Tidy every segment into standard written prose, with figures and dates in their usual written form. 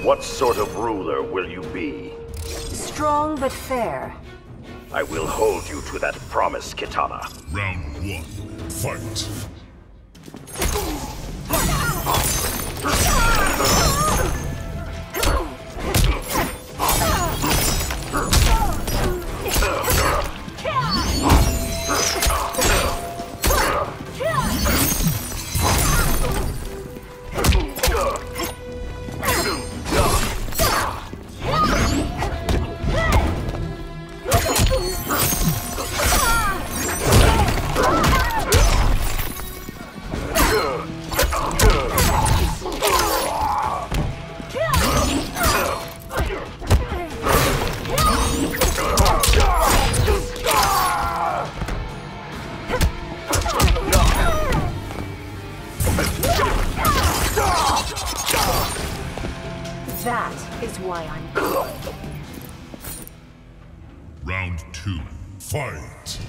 What sort of ruler will you be? Strong but fair. I will hold you to that promise, Kitana. Round 1. Fight! That is why I'm good. Round 2. Fight!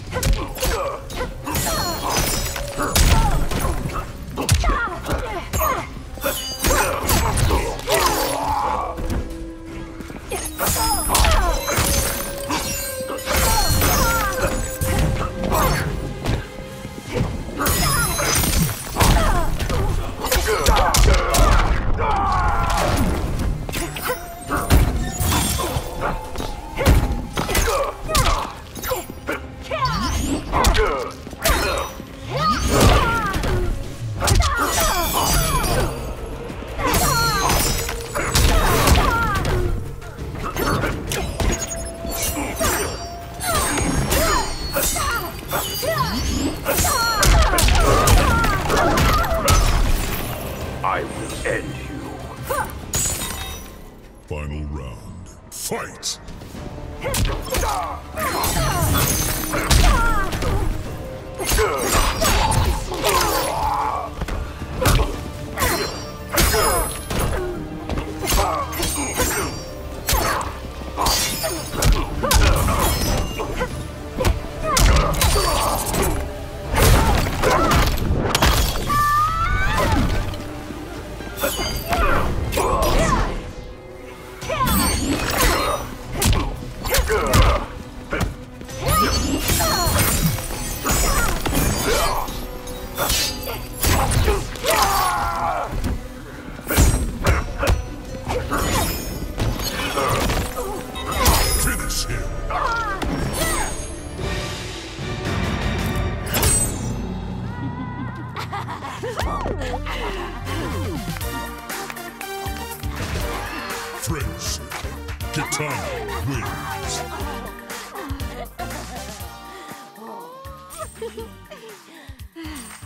I will end you. Final round. Fight! Finish him! Friends, Kitana wins.